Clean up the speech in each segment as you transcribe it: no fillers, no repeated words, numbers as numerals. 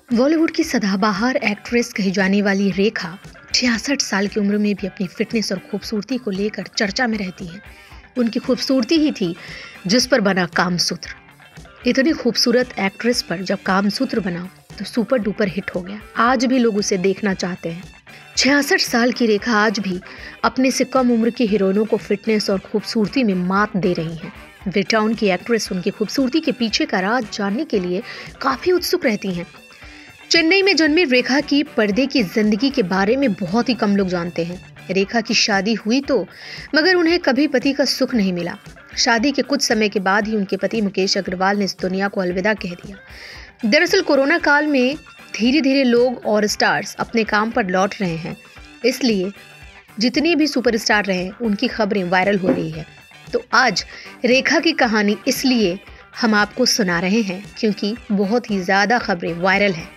बॉलीवुड की सदाबहार एक्ट्रेस कही जाने वाली रेखा 66 साल की उम्र में भी अपनी फिटनेस और खूबसूरती को लेकर चर्चा में रहती हैं। उनकी खूबसूरती ही थी जिस पर बना कामसूत्र। इतनी खूबसूरत एक्ट्रेस पर जब कामसूत्र बना तो सुपर डुपर हिट हो गया। आज भी लोग उसे देखना चाहते हैं। 66 साल की रेखा आज भी अपने से कम उम्र की हीरोइनों को फिटनेस और खूबसूरती में मात दे रही हैं। ब्रिटाउन की एक्ट्रेस उनकी खूबसूरती के पीछे का राज जानने के लिए काफी उत्सुक रहती हैं। चेन्नई में जन्मी रेखा की पर्दे की जिंदगी के बारे में बहुत ही कम लोग जानते हैं। रेखा की शादी हुई तो मगर उन्हें कभी पति का सुख नहीं मिला। शादी के कुछ समय के बाद ही उनके पति मुकेश अग्रवाल ने इस दुनिया को अलविदा कह दिया। दरअसल कोरोना काल में धीरे धीरे लोग और स्टार्स अपने काम पर लौट रहे हैं, इसलिए जितने भी सुपरस्टार रहे उनकी खबरें वायरल हो रही है। तो आज रेखा की कहानी इसलिए हम आपको सुना रहे हैं क्योंकि बहुत ही ज्यादा खबरें वायरल हैं।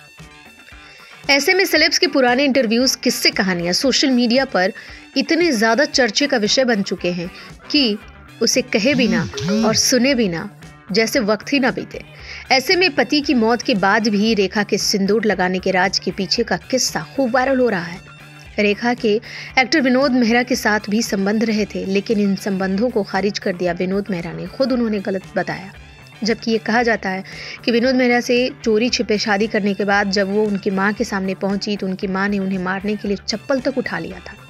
ऐसे में सेलेब्स के पुराने इंटरव्यूज, किस्से, कहानियां सोशल मीडिया पर इतने ज्यादा चर्चे का विषय बन चुके हैं कि उसे कहे बिना और सुने बिना जैसे वक्त ही ना बीते। ऐसे में पति की मौत के बाद भी रेखा के सिंदूर लगाने के राज के पीछे का किस्सा खूब वायरल हो रहा है। रेखा के एक्टर विनोद मेहरा के साथ भी संबंध रहे थे, लेकिन इन संबंधों को खारिज कर दिया विनोद मेहरा ने। खुद उन्होंने गलत बताया, जबकि ये कहा जाता है कि विनोद मेहरा से चोरी छिपे शादी करने के बाद जब वो उनकी मां के सामने पहुंची तो उनकी मां ने उन्हें मारने के लिए चप्पल तक उठा लिया था।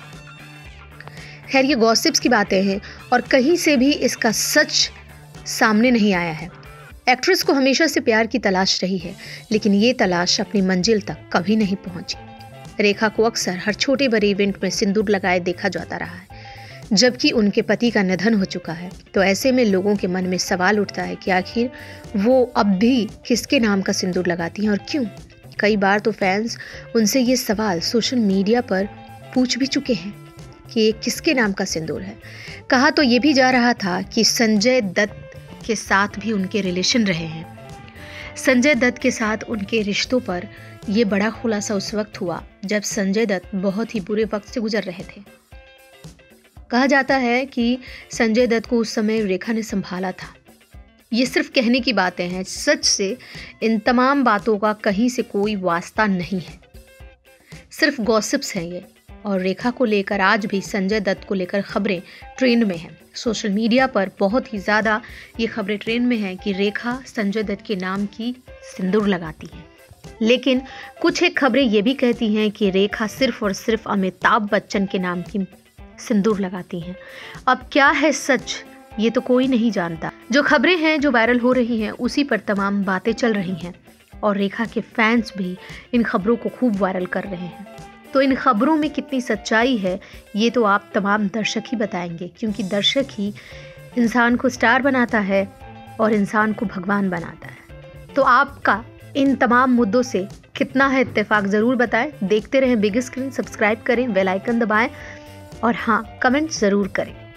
खैर, ये गॉसिप्स की बातें हैं और कहीं से भी इसका सच सामने नहीं आया है। एक्ट्रेस को हमेशा से प्यार की तलाश रही है, लेकिन ये तलाश अपनी मंजिल तक कभी नहीं पहुंची। रेखा को अक्सर हर छोटे बड़े इवेंट में सिंदूर लगाए देखा जाता रहा है, जबकि उनके पति का निधन हो चुका है। तो ऐसे में लोगों के मन में सवाल उठता है कि आखिर वो अब भी किसके नाम का सिंदूर लगाती हैं और क्यों। कई बार तो फैंस उनसे ये सवाल सोशल मीडिया पर पूछ भी चुके हैं कि ये किसके नाम का सिंदूर है। कहा तो ये भी जा रहा था कि संजय दत्त के साथ भी उनके रिलेशन रहे हैं। संजय दत्त के साथ उनके रिश्तों पर यह बड़ा खुलासा उस वक्त हुआ जब संजय दत्त बहुत ही बुरे वक्त से गुजर रहे थे। कहा जाता है कि संजय दत्त को उस समय रेखा ने संभाला था। ये सिर्फ कहने की बातें हैं, सच से इन तमाम बातों का कहीं से कोई वास्ता नहीं है, सिर्फ गॉसिप्स हैं ये। और रेखा को लेकर आज भी संजय दत्त को लेकर खबरें ट्रेंड में हैं। सोशल मीडिया पर बहुत ही ज़्यादा ये खबरें ट्रेंड में हैं कि रेखा संजय दत्त के नाम की सिंदूर लगाती है। लेकिन कुछ एक खबरें ये भी कहती हैं कि रेखा सिर्फ और सिर्फ अमिताभ बच्चन के नाम की सिंदूर लगाती हैं। अब क्या है सच, ये तो कोई नहीं जानता। जो खबरें हैं जो वायरल हो रही हैं उसी पर तमाम बातें चल रही हैं और रेखा के फैंस भी इन खबरों को खूब वायरल कर रहे हैं। तो इन खबरों में कितनी सच्चाई है ये तो आप तमाम दर्शक ही बताएंगे, क्योंकि दर्शक ही इंसान को स्टार बनाता है और इंसान को भगवान बनाता है। तो आपका इन तमाम मुद्दों से कितना है इत्तेफाक ज़रूर बताएं। देखते रहें बिग स्क्रीन, सब्सक्राइब करें, बेल आइकन दबाएं और हाँ, कमेंट ज़रूर करें।